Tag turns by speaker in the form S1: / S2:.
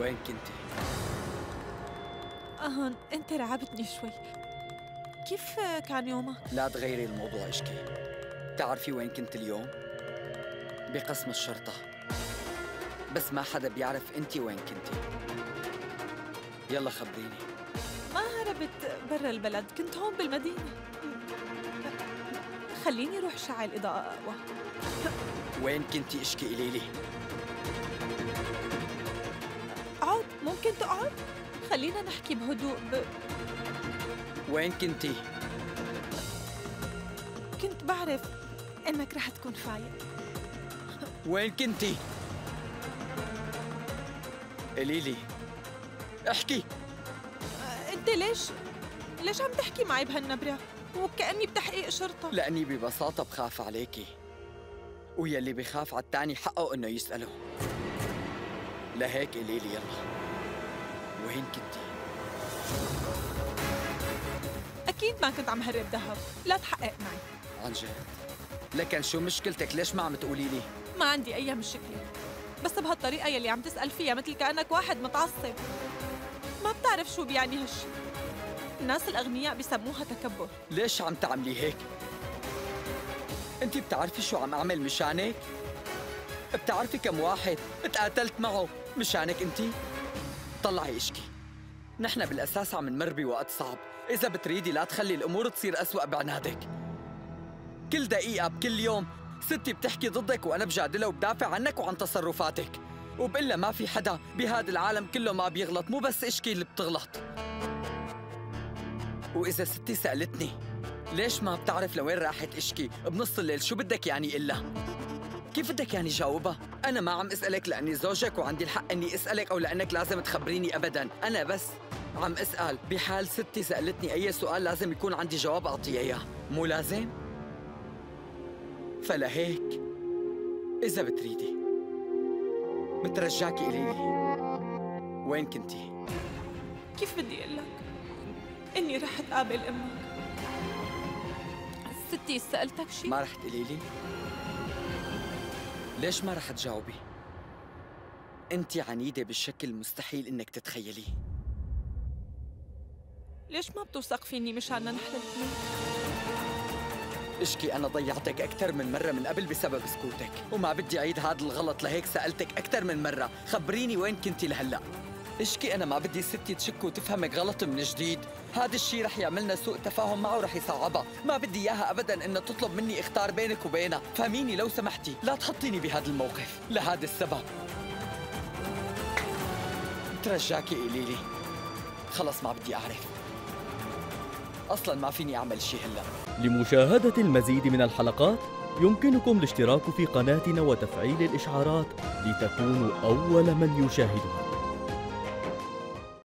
S1: وين كنتي؟
S2: أهن أنت رعبتني شوي. كيف كان يومك؟
S1: لا تغيري الموضوع اشكي. بتعرفي وين كنت اليوم؟ بقسم الشرطة، بس ما حدا بيعرف انتي وين كنتي. يلا خبريني.
S2: ما هربت برا البلد، كنت هون بالمدينة. خليني روح شعل إضاءة أقوى.
S1: وين كنتي اشكي إليلي؟
S2: اقعد، ممكن تقعد؟ خلينا نحكي بهدوء.
S1: وين كنتي؟
S2: كنت بعرف إنك رح تكون فايق.
S1: وين كنتي؟ إليلي احكي.
S2: أنت ليش عم تحكي معي بهالنبرة؟ وكأني بتحقيق شرطة.
S1: لأني ببساطة بخاف عليكي، ويلي بخاف على التاني حقه إنه يسأله. لهيك إليلي يلا، وين كنتي؟
S2: أكيد ما كنت عم هرب ذهب، لا تحقق معي.
S1: عن جد؟ لكن شو مشكلتك؟ ليش ما عم تقولي لي؟
S2: ما عندي أي مشكلة، بس بهالطريقة يلي عم تسأل فيها مثل كأنك واحد متعصب. ما بتعرف شو بيعني هالشي. الناس الأغنياء بيسموها تكبر.
S1: ليش عم تعملي هيك؟ انتي بتعرفي شو عم أعمل مشانك؟ بتعرفي كم واحد اتقاتلت معه مشانك انتي؟ طلعي اشكي، نحن بالأساس عم نمر بوقت صعب. إذا بتريدي لا تخلي الأمور تصير أسوأ بعنادك. كل دقيقة بكل يوم ستي بتحكي ضدك وأنا بجادلها وبدافع عنك وعن تصرفاتك، وبقلها ما في حدا بهذا العالم كله ما بيغلط، مو بس اشكي اللي بتغلط. وإذا ستي سألتني ليش ما بتعرف لوين راحت اشكي بنص الليل، شو بدك يعني إلا؟ كيف بدك يعني جاوبها؟ أنا ما عم أسألك لأني زوجك وعندي الحق إني أسألك، أو لأنك لازم تخبريني أبداً. أنا بس عم أسأل بحال ستي سألتني أي سؤال لازم يكون عندي جواب أعطيها إياه، مو لازم؟ فلهيك إذا بتريدي مترجاكي قوليلي وين كنتي؟
S2: كيف بدي أقول لك؟ إني رحت قابل أمك. ستي سألتك شي؟
S1: ما رح تقولي لي؟ ليش ما رح تجاوبي؟ أنتِ عنيدة بالشكل المستحيل إنك تتخيليه.
S2: ليش ما بتوثق فيني مشان نحن الاثنين؟
S1: اشكي أنا ضيعتك أكثر من مرة من قبل بسبب سكوتك، وما بدي أعيد هذا الغلط، لهيك سألتك أكثر من مرة، خبريني وين كنتي لهلأ؟ اشكي أنا ما بدي ستي تشك وتفهمك غلط من جديد، هذا الشيء رح يعملنا سوء تفاهم معه ورح يصعبها، ما بدي إياها أبداً إنها تطلب مني اختار بينك وبينها، فهميني لو سمحتي، لا تحطيني بهذا الموقف، لهذا السبب. ترجاكي قولي لي، خلص ما بدي أعرف. أصلاً ما فيني أعمل شيء هلأ.
S3: لمشاهدة المزيد من الحلقات يمكنكم الاشتراك في قناتنا وتفعيل الإشعارات لتكونوا أول من يشاهدها.